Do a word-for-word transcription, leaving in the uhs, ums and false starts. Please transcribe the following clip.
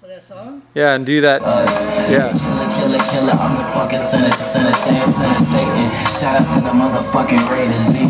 For that song? Yeah, and do that. Yeah. Killer, killer, killer, I'm the fucking sinner, sinner, Sam, sinner, Satan. Shout out to the motherfucking Raiders.